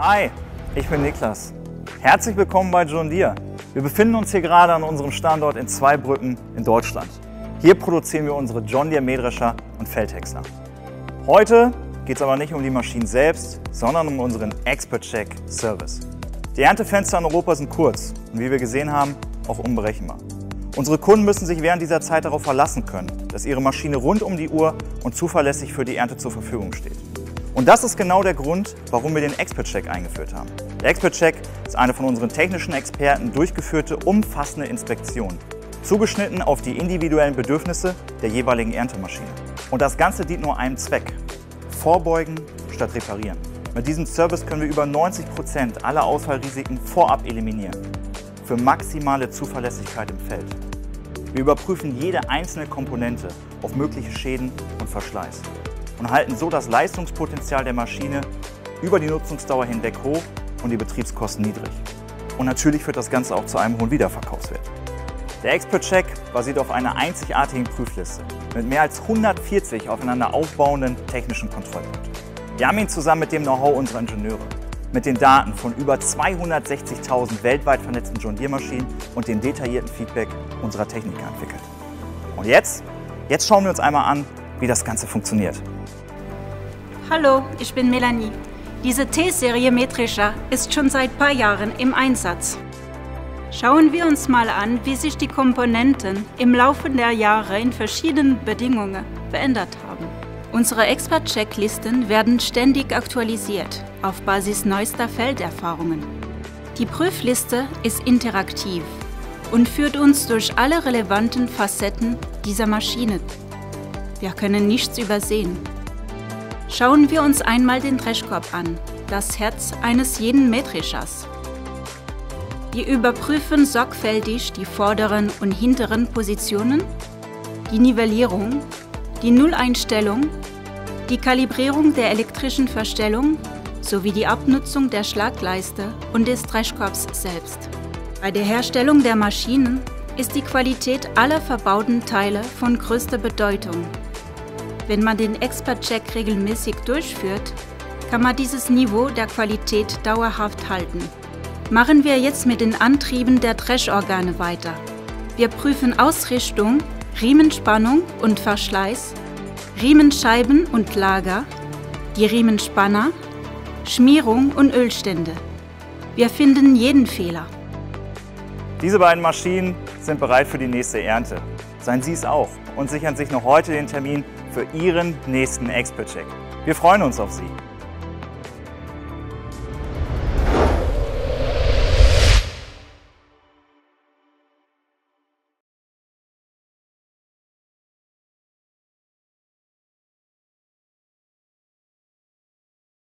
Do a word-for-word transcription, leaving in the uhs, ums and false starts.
Hi, ich bin Niklas. Herzlich willkommen bei John Deere. Wir befinden uns hier gerade an unserem Standort in Zweibrücken in Deutschland. Hier produzieren wir unsere John Deere Mähdrescher und Feldhäcksler. Heute geht es aber nicht um die Maschinen selbst, sondern um unseren Expert-Check Service. Die Erntefenster in Europa sind kurz und wie wir gesehen haben, auch unberechenbar. Unsere Kunden müssen sich während dieser Zeit darauf verlassen können, dass ihre Maschine rund um die Uhr und zuverlässig für die Ernte zur Verfügung steht. Und das ist genau der Grund, warum wir den Expert-Check eingeführt haben. Der Expert-Check ist eine von unseren technischen Experten durchgeführte, umfassende Inspektion, zugeschnitten auf die individuellen Bedürfnisse der jeweiligen Erntemaschine. Und das Ganze dient nur einem Zweck: Vorbeugen statt reparieren. Mit diesem Service können wir über neunzig Prozent aller Ausfallrisiken vorab eliminieren, für maximale Zuverlässigkeit im Feld. Wir überprüfen jede einzelne Komponente auf mögliche Schäden und Verschleiß und halten so das Leistungspotenzial der Maschine über die Nutzungsdauer hinweg hoch und die Betriebskosten niedrig. Und natürlich führt das Ganze auch zu einem hohen Wiederverkaufswert. Der Expert-Check basiert auf einer einzigartigen Prüfliste mit mehr als hundertvierzig aufeinander aufbauenden technischen Kontrollpunkten. Wir haben ihn zusammen mit dem Know-how unserer Ingenieure, mit den Daten von über zweihundertsechzigtausend weltweit vernetzten John Deere Maschinen und dem detaillierten Feedback unserer Techniker entwickelt. Und jetzt, jetzt schauen wir uns einmal an, wie das Ganze funktioniert. Hallo, ich bin Melanie. Diese T-Serie Mähdrescher ist schon seit ein paar Jahren im Einsatz. Schauen wir uns mal an, wie sich die Komponenten im Laufe der Jahre in verschiedenen Bedingungen verändert haben. Unsere Expert-Checklisten werden ständig aktualisiert auf Basis neuester Felderfahrungen. Die Prüfliste ist interaktiv und führt uns durch alle relevanten Facetten dieser Maschine. Wir können nichts übersehen. Schauen wir uns einmal den Dreschkorb an, das Herz eines jeden Mähdreschers. Wir überprüfen sorgfältig die vorderen und hinteren Positionen, die Nivellierung, die Nulleinstellung, die Kalibrierung der elektrischen Verstellung sowie die Abnutzung der Schlagleiste und des Dreschkorbs selbst. Bei der Herstellung der Maschinen ist die Qualität aller verbauten Teile von größter Bedeutung. Wenn man den Expert-Check regelmäßig durchführt, kann man dieses Niveau der Qualität dauerhaft halten. Machen wir jetzt mit den Antrieben der Dreschorgane weiter. Wir prüfen Ausrichtung, Riemenspannung und Verschleiß, Riemenscheiben und Lager, die Riemenspanner, Schmierung und Ölstände. Wir finden jeden Fehler. Diese beiden Maschinen sind bereit für die nächste Ernte. Seien Sie es auch und sichern sich noch heute den Termin für Ihren nächsten Expert-Check. Wir freuen uns auf Sie.